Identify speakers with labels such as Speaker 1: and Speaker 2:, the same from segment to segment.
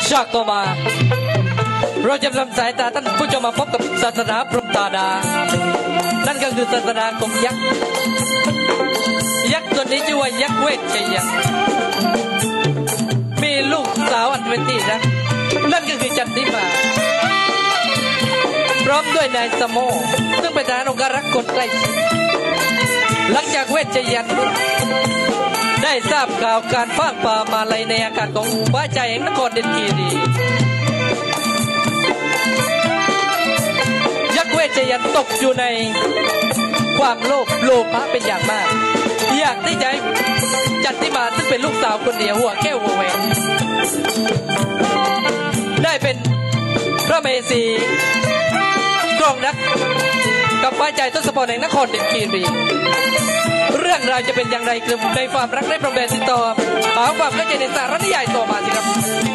Speaker 1: จากต่อมาเราจะนำสายตาท่านผู้ชมมาพบกับศาสนาพรหมตาดานั่นก็คือศาสนาของยักษ์ตัวนี้ชื่อว่ายักษ์เวชชัยยักษ์มีลูกสาวอันเป็นที่นะนั่นก็คือจันทิมาพร้อมด้วยนายสมโมซึ่งเป็นทหารองครักษ์คนใกล้ชิดหลังจากเวชชัยยักษ์ได้ทราบข่าวการฟาดป่ามาลัยในอากาศของบ้าใจแห่งนครเดนคีรียักษ์เวชชัยยักษ์ตกอยู่ในความโลภะเป็นอย่างมากอยากที่จะจันทิมาซึ่งเป็นลูกสาวคนเดียวหัวแก้วหัวแหวนได้เป็นพระเมสีกองรักกับฟ้าใจทศพรแห่งนครเดนคีรีเรื่องราวจะเป็นอย่างไรคือในความรักในพรหมแดนติดต่อหาความเข้าใจในสารนิยายต่อมาสิครับ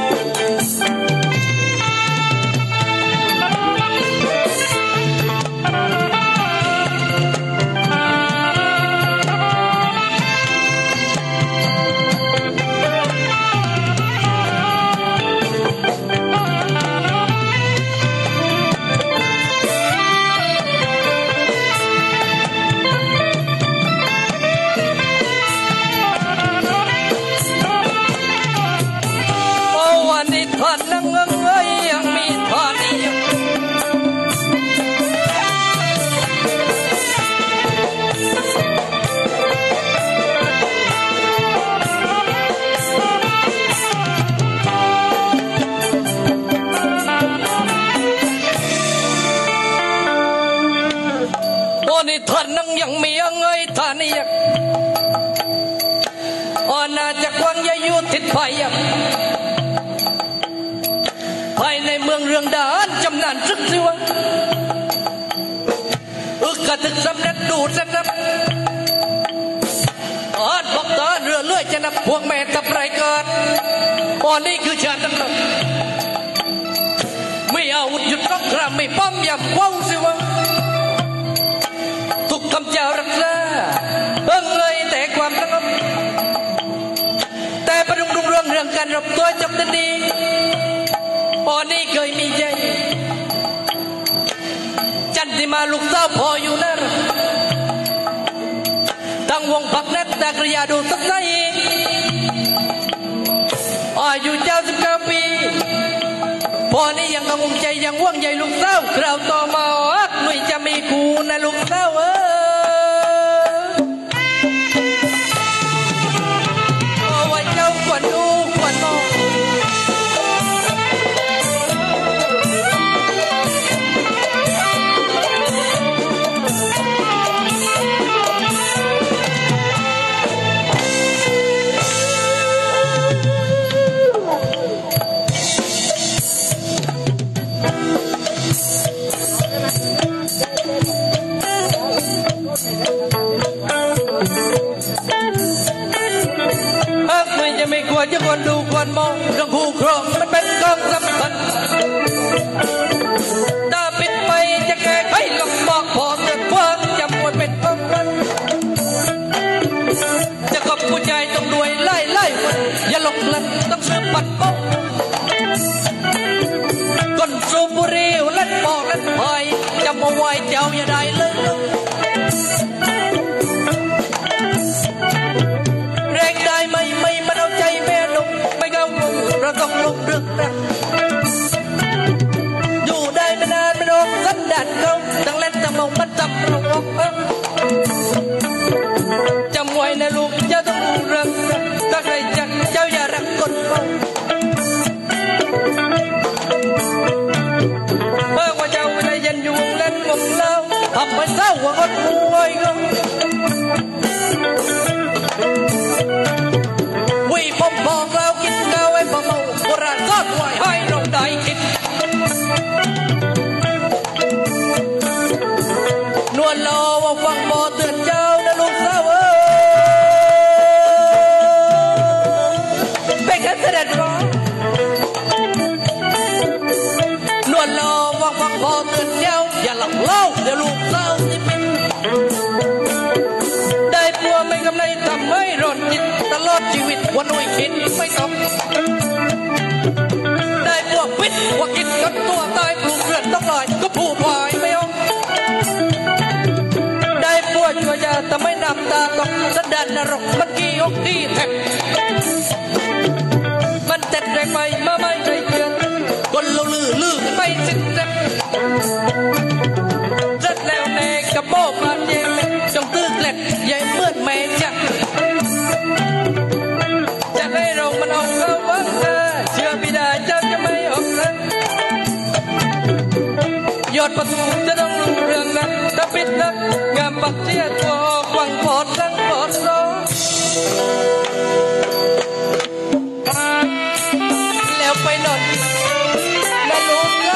Speaker 1: ท่านนั่งยังมียังไงท่านยังน่าจะควังยายุทิศภัยภายในเมืองเรืองดานจำนานซึกซิวะกระทึกสำเร็จดูสนับบอกตาเรือเลื่อยจะนับพวกแม่ทับไรเกิดนี่คือชาติตั้งแต่ไม่เอาหยุดรักครามไม่ป้อมยำว้าวซิวะทุกคำเจ้ารักษาเลยแต่ความสงบแต่ประดุงรุ่งเรื่องการรบตัวจำดีนี่เคยมีใจจันทิมาลูกสาวพออยู่นั่นตั้งวงผักแนบตากระยาดูสักไซอายุ99 ปีพอนี่ยังกังวลใจยังว่างใหญ่ลูกสาวคราวต่อมาหนุ่ยจะมีกูนะลูกสาวว่าเจ้าควรดูควรมองไม่ควรจะควรดูควรมองเรื่องคู่ครองมันเป็นของสำคัญถ้าปิดไปจะแก้ไขลองบอกพอเกิดความจำควรเป็นของมันจะกับผู้ใจต้องรวยไล่อย่าหลงลันต้องซื้อปัดป๊อกก่อนสูบบุหรี่เล่นปอกเล่นพายจำเอาไว้เจ้าอย่าได้เลยแรงได้ไม่มันเอาใจแม่ลงไม่เงาเราต้องลงเรื่องนั้นอยู่ได้ไม่นานไม่นานสันดานเขาตั้งเล่นตั้งมองมันจับเราออกจำไว้นะลูกเจ้าต้องรู้เรื่องถ้าใครจักเจ้าอย่ารักคนฟังเมื่อว่าเจ้าไม่ได้ยันอยู่เล่นวงเล่าทำให้เศร้าว่าอดมวยก็วิผมบอกเรากินข้าวไว้พอเมาโบราณซ่อนไว้ให้เราได้คิดนวลรอว่าฟังบอเตือนเจ้านะลูกสาวเป็นกันเสด็จร้องนวลรอว่าฟังบอเตือนเจ้าอย่าหลังเล่าเดี๋ยวลูกสาวจะเป็นได้ปัวไม่กำไรทำให้ร้อนจิตตลอดชีวิตวันหน่วยคิดไม่ต้องได้นรกมันกี่อกกี่แทบมันเต็ดแรงไปมาไม่ได้เกินคนเราลือกันไม่สิ้นแรงรัดแล้วแน่กับโม่ปานเย็นจงตื้อเกล็ดใหญ่เมื่อแม่จักจะให้เรามันออกเข้าวังเชื่อไม่ได้เจ้าจะไม่ออกนั้นยอดประตูจะต้องรุ่งเรืองนั้นถ้าปิดนักงามปักเสียตัวหวังพอดทั้งพอดโซแล้วไปนอนนั่นลูกเล่า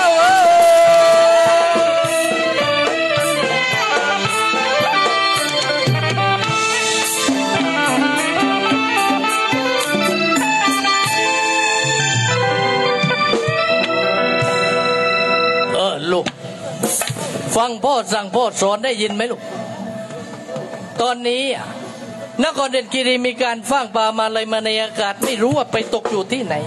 Speaker 1: ลูกฟังพ่อสั่งพ่อสอนได้ยินไหมลูกตอนนี้นครเด่นคีรีมีการฟ้างปลามาเลยมาในอากาศไม่รู้ว่าไปตกอยู่ที่ไหน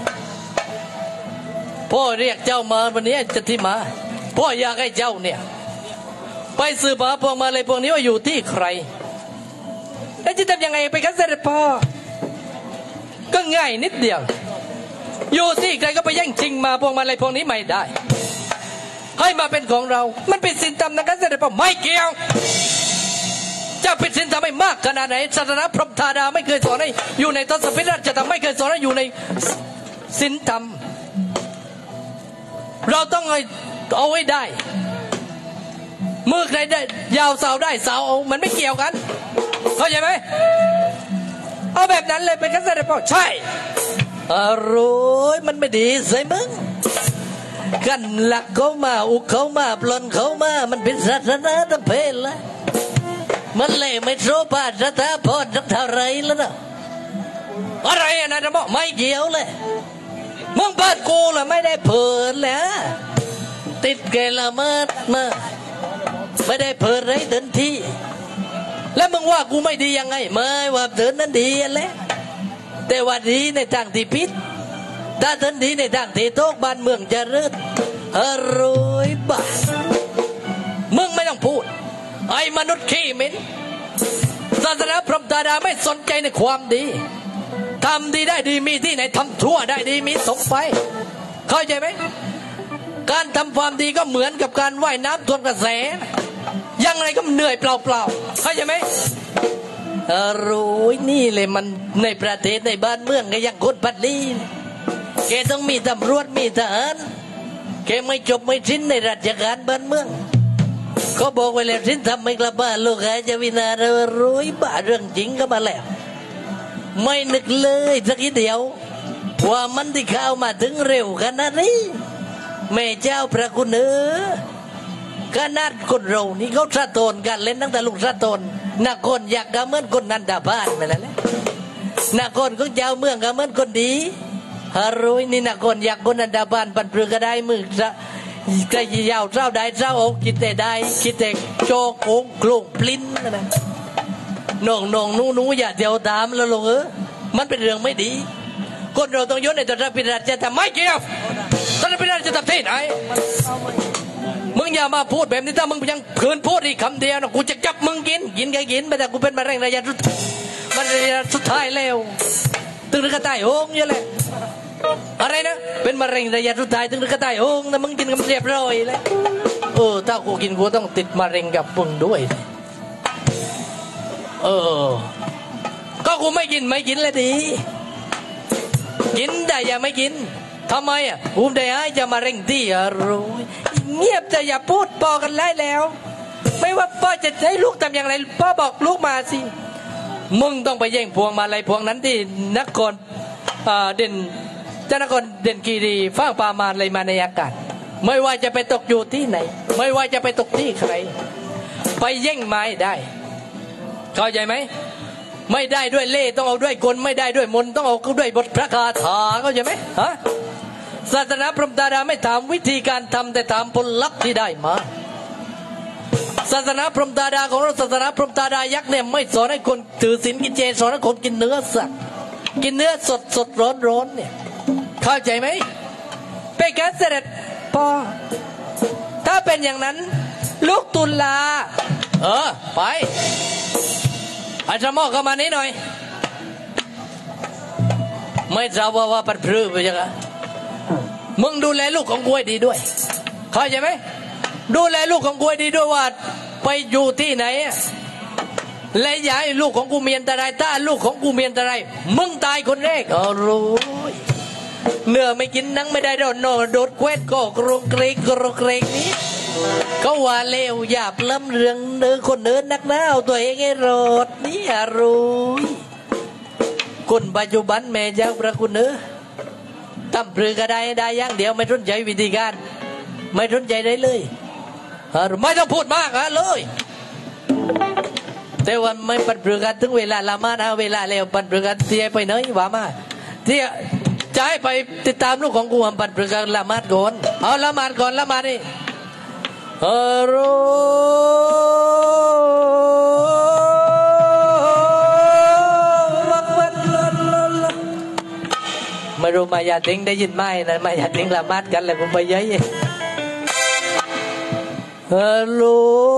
Speaker 1: พ่อเรียกเจ้ามาวันนี้จะที่มาพ่ออยากให้เจ้าเนี่ยไปสืบหาพวงมาเลยพวกนี้ว่าอยู่ที่ใครแล้วจะทำยังไงไปกันเสด็จพ่อก็ง่ายนิดเดียวอยู่ที่ใครก็ไปแย่งชิงมาพวงมาเลยพวกนี้ไม่ได้ให้มาเป็นของเรามันเป็นศีลธรรมนะครับเสด็จพ่อไม่เกี่ยวจะเป็นศีลธรรมไม่มากขนาดไหนศาสนาพรหมธาดาไม่เคยสอนให้อยู่ในทศพิธราชธรรมไม่เคยสอนให้อยู่ในศีลธรรมเราต้องเอาไว้ได้มือใครได้ยาวสาวได้สาวเอามันไม่เกี่ยวกันเข้าใจไหมเอาแบบนั้นเลยเป็นกันเสด็จพ่อใช่อร่อยมันไม่ดีใส่มึงกันหลักเขามาอุกเขามาปลนเขามามันเป็นศาสนาตะเพลละมันเลยไม่โซปาสถาพรสักเท่าไรแล้วนะอะไรนะจะบอกไม่เกี่ยวเลยมึงเปิดกูละไม่ได้เปิดแล้วติดเกละเมิดมาไม่ได้เปิดไรเดินที่แล้วมึงว่ากูไม่ดียังไงไม่ว่าเดินนั้นดีแล้วแต่ว่าดีในทางที่ผิดถ้าเดินดีในทางที่โตกบ้านเมืองจะเริดอร่อยบ้ามึงไม่ต้องพูดไอ้มนุษย์ขี้เหม็นศาสนาพรหมธาดาไม่สนใจในความดีทำดีได้ดีมีที่ไหนทำชั่วได้ดีมีสงไปเข้าใจไหมการทำความดีก็เหมือนกับการว่ายน้ำทวนกระแสยังไงก็เหนื่อยเปล่าๆเข้าใจไหมอร่อยนี่เลยมันในประเทศในบ้านเมืองก็ยังคนพัดลีแกต้องมีตำรวจมีทหารแกไม่จบไม่สิ้นในราชการบ้านเมืองเขาบอกไว้แล้วสิ้นทำไม่กลับบ้านลูกหายจะวินาศร้อยบ้าเรื่องจริงก็มาแล้วไม่นึกเลยสักทีเดียวว่ามันที่เข้ามาถึงเร็วขนาดนี้แม่เจ้าพระคุณขนาดคนเรานี่เขาสะโตนกันเล่นตั้งแต่ลูกสะโตนนักคนอยากกระเหมือนคนนันดาบ้านไปแล้วนักคนก็เจ้าเมืองกระเหมือนคนดีฮารุยนี่นักคนอยากคนนันดาบ้านปันปรือก็ได้มือจะยาวเจ้าได้เจ้าอกคิดแต่ได้คิดแต่โจกโงกลุ่มปลิ้นนะน้องนู้อย่าเดียวตามแล้วลูกมันเป็นเรื่องไม่ดีคนเราต้องยศในตระพิราชจะทำไม่เกี่ยวตระพิราชจะทำที่ไหนมึงอย่ามาพูดแบบนี้ถ้ามึงยังเพื่อนพูดอีกคำเดียวนะกูจะจับมึงกินก็กินไปแต่กูเป็นมะเร็งระยะสุดท้ายแล้วตึงกระต่ายโอ่งเยอะเลยอะไรนะเป็นมะเร็งระยะสุดท้ายตึงกระต่ายโอ่งนะมึงกินกันเรียบร้อยเลยถ้ากูกินกูต้องติดมะเร็งกับมึงด้วยก็กูไม่กินเลยดีกินได้อย่าไม่กินทำไมกูได้ให้จะมาเร่งที่รู้เงียบจะอย่าพูดพอกันแล้วไม่ว่าพ่อจะให้ลูกทำอย่างไรพ่อบอกลูกมาสิมึงต้องไปแย่งพวงมาลัยพวงนั้นที่นครเด่นเจ้านครเด่นคีรีฟ้างปามาเลยมาในอากาศไม่ว่าจะไปตกอยู่ที่ไหนไม่ว่าจะไปตกที่ใครไปแย่งไม้ได้เข้าใจไหมไม่ได้ด้วยเล่ต้องเอาด้วยกลไม่ได้ด้วยมนต้องเอาด้วยบทพระคาถาเข้าใจไหมฮะศาสนาพรหมธาดาไม่ถามวิธีการทำแต่ถามผลลัพธ์ที่ได้มาศาสนาพรหมธาดาของเราศาสนาพรหมธาดายักษ์เนี่ยไม่สอนให้คนถือศีลกินเจสอนให้คนกินเนื้อสัตว์กินเนื้อสดร้อนเนี่ยเข้าใจไหมไปกันเสด็จพ่อถ้าเป็นอย่างนั้นลูกตุลาไปอาจารย์หม้อเข้ามานี้หน่อยไม่ทราบว่าปัดพรื้ไปยังไงมึงดูแลลูกของกูให้ดีด้วยเข้าใจไหมดูแลลูกของกูให้ดีด้วยว่าไปอยู่ที่ไหนและอย่าให้ลูกของกูมีอันตรายถ้าลูกของกูมีอันตรายมึงตายคนแรกรู้เนื้อไม่กินนังไม่ได้โดนโนโดดเควดก็กรงเกรงนี้เขาว่าเลวหยาบล้ำเรื่องเนื้อคนเนื้อนักหน้าเอาตัวเองให้รอดนี่รู้คนปัจจุบันแม่เจ้าพระคุณเนื้อทำปลือก็ได้อย่างเดียวไม่สนใจวิธีการไม่สนใจได้เลยไม่ต้องพูดมากเลยแต่ว่าไม่ปัดปลือกันถึงเวลาละมาดเวลาแล้วปัดปลือกันเที่ยไปไหนว่ามาเที่ยจะให้ไปติดตามลูกของกูปัดปลือกันละมาดก่อนเอาละมาดก่อนละมาดนี่ไม่รู้มายาทิ้งได้ยินไหมนะมายาทิ้งละมาดกันเลยผมไปเยอะฮัลโหล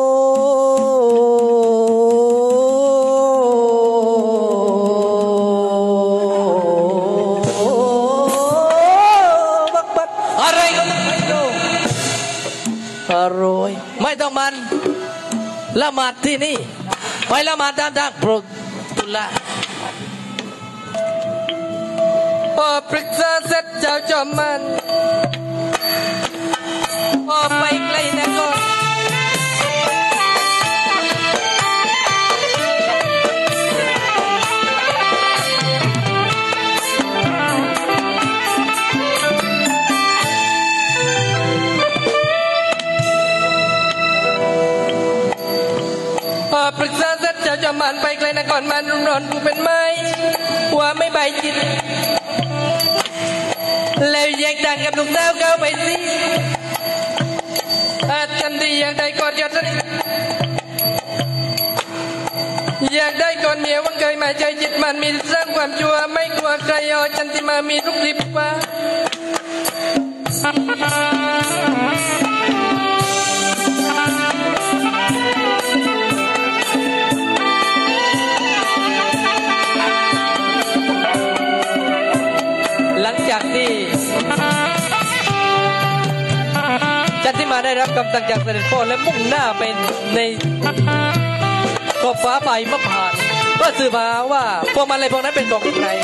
Speaker 1: อะไรก็ไม่รู้อร่อยไม่ต้องมันละหมาดที่นี่ไปละหมาดตามทางโปรดตุลาพอปรึกษาเสร็จเจ้าจอมมันพอไปไกลนะก็ปรึกษาเสร็จเจ้าจอมมันไปไกลนะก่อนมันร้อนกูเป็นไม้ว่าไม่ใบจิตแล้วแยกดังกับลูกสาวเข้าไปสิทันทีอยากได้ก่อนยอดอยากได้ก่อนเมียวังเคยมาใจจิตมันมีสร้างความชั่วไม่กลัวใครจันทิมามีทุกทิพว่าหลังจากที่จันทิมาได้รับคำสั่งจากเสด็จพ่อและมุ่งหน้าไปในขอบฟ้าใบมะพร้าวเพื่อสืบหาว่าพวกมันอะไรพวกนั้นเป็นของใคร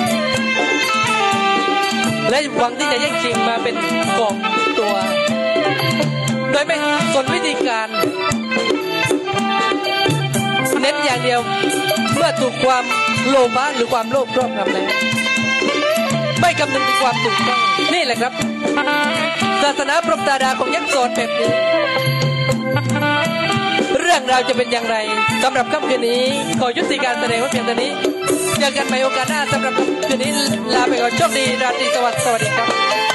Speaker 1: และหวังที่จะแย่งชิงมาเป็นของตัวโดยไม่สนวิธีการเน้นอย่างเดียวเมื่อถูกความโลภะหรือความโลภครอบงำแล้วไม่คำนึงถึงความถูกต้องนี่แหละครับศาสนาพรหมตาดาของยักษ์สอนแบบนี้เรื่องราวจะเป็นอย่างไรสำหรับค่ำคืนนี้ขอยุติการแสดงไว้เพียงเท่านี้เจอกันใหม่โอกาสหน้าสำหรับคืนนี้ลาไปก่อนโชคดีราตรีสวัสดิ์สวัสดีครับ